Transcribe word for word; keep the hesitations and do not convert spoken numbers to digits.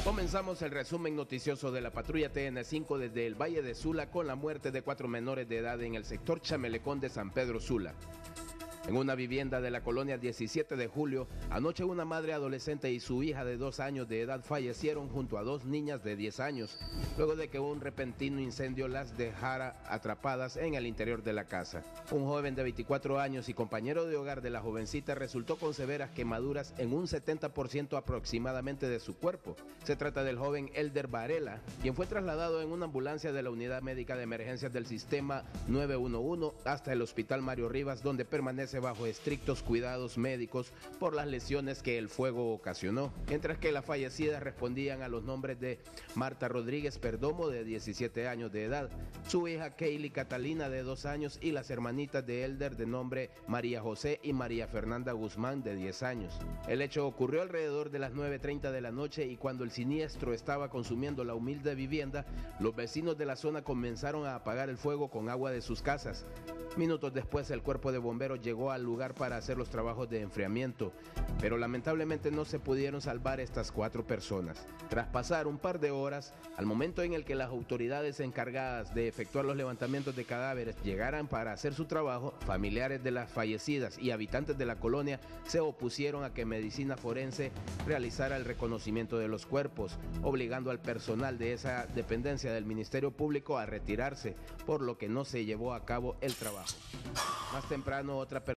Comenzamos el resumen noticioso de la patrulla T N cinco desde el Valle de Sula con la muerte de cuatro menores de edad en el sector Chamelecón de San Pedro Sula. En una vivienda de la colonia diecisiete de julio, anoche una madre adolescente y su hija de dos años de edad fallecieron junto a dos niñas de diez años, luego de que un repentino incendio las dejara atrapadas en el interior de la casa. Un joven de veinticuatro años y compañero de hogar de la jovencita resultó con severas quemaduras en un setenta por ciento aproximadamente de su cuerpo. Se trata del joven Elder Varela, quien fue trasladado en una ambulancia de la Unidad Médica de Emergencias del Sistema nueve uno uno hasta el Hospital Mario Rivas, donde permanece bajo estrictos cuidados médicos por las lesiones que el fuego ocasionó, mientras que las fallecidas respondían a los nombres de Marta Rodríguez Perdomo, de diecisiete años de edad, su hija Kaylee Catalina, de dos años, y las hermanitas de Elder de nombre María José y María Fernanda Guzmán, de diez años. El hecho ocurrió alrededor de las nueve treinta de la noche y cuando el siniestro estaba consumiendo la humilde vivienda, los vecinos de la zona comenzaron a apagar el fuego con agua de sus casas. Minutos después, el cuerpo de bomberos llegó al lugar para hacer los trabajos de enfriamiento, pero lamentablemente no se pudieron salvar estas cuatro personas. Tras pasar un par de horas, al momento en el que las autoridades encargadas de efectuar los levantamientos de cadáveres llegaran para hacer su trabajo, familiares de las fallecidas y habitantes de la colonia se opusieron a que Medicina Forense realizara el reconocimiento de los cuerpos, obligando al personal de esa dependencia del Ministerio Público a retirarse, por lo que no se llevó a cabo el trabajo. Más temprano, otra persona